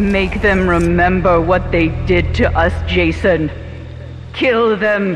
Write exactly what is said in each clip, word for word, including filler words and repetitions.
Make them remember what they did to us, Jason. Kill them.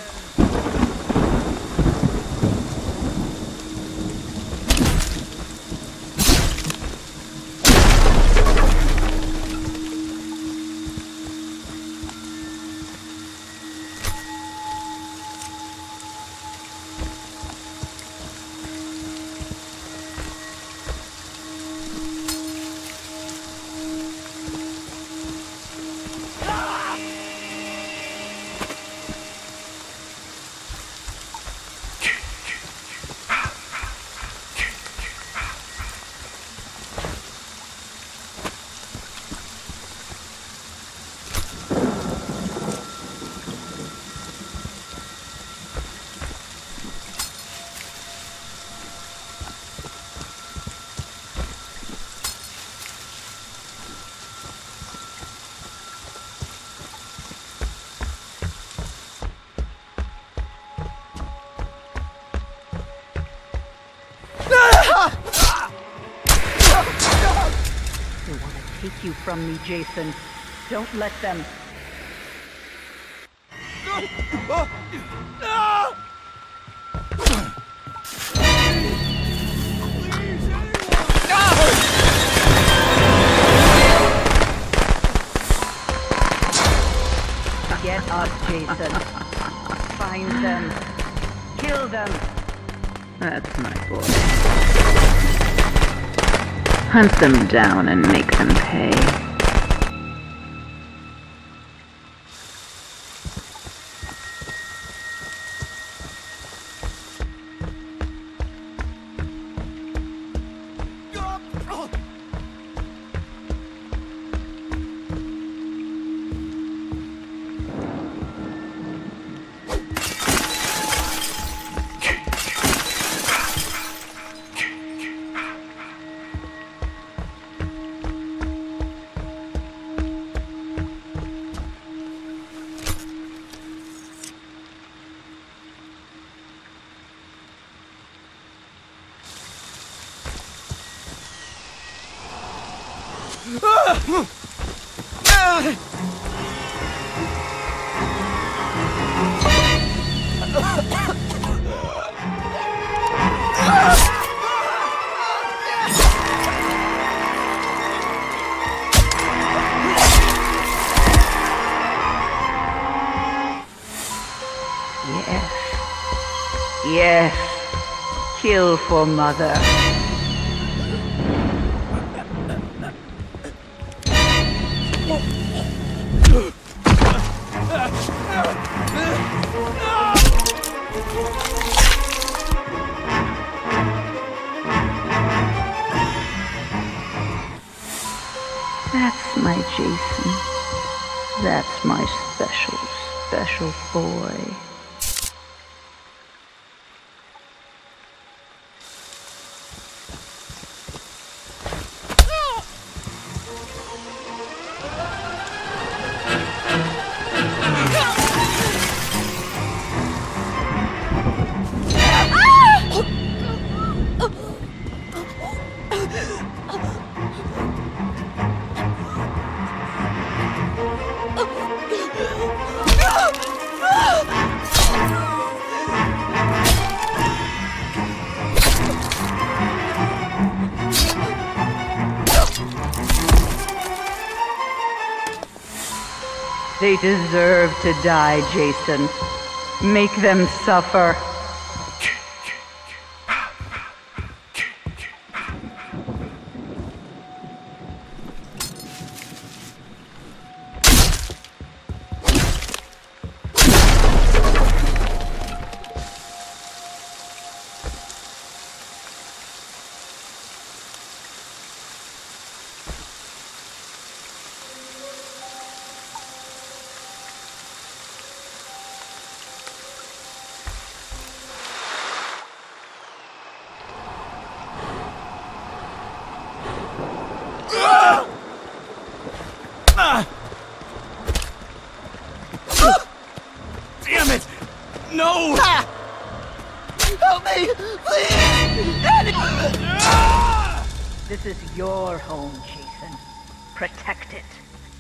They want to take you from me, Jason. Don't let them. Get up, Jason. Find them. Kill them. That's my boy. Hunt them down and make them pay. Yes. Yes. Kill for Mother. That's my Jason. That's my special, special boy. They deserve to die, Jason. Make them suffer. Damn it! No! Ah! Help me! Please! Eddie! This is your home, Jason. protect it.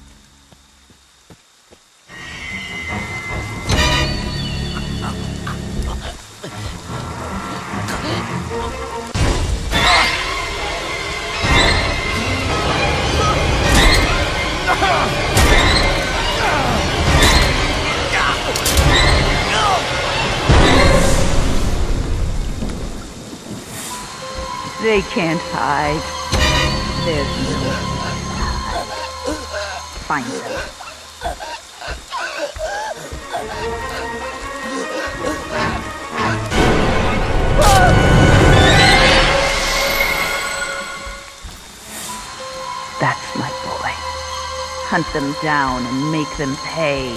They can't hide. There's no Find them. That's my boy. Hunt them down and make them pay.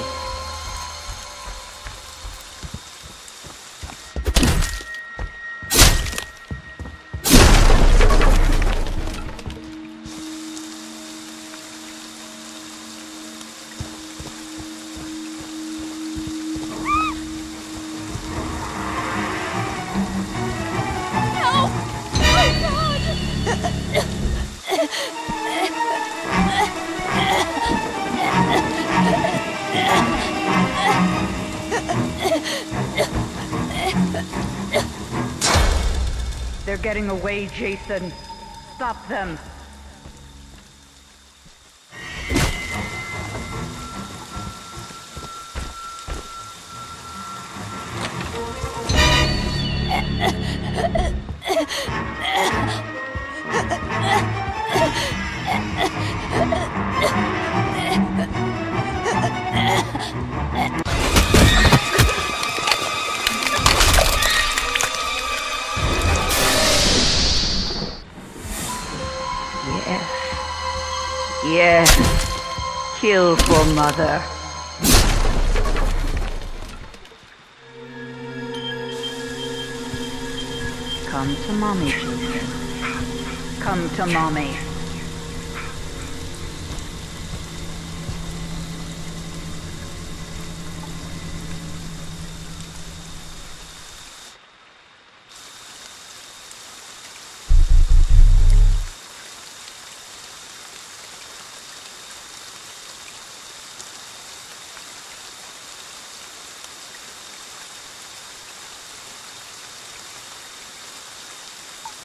They're getting away, Jason. Stop them. Yes. Kill for Mother. Come to Mommy, Jason. Come to Mommy.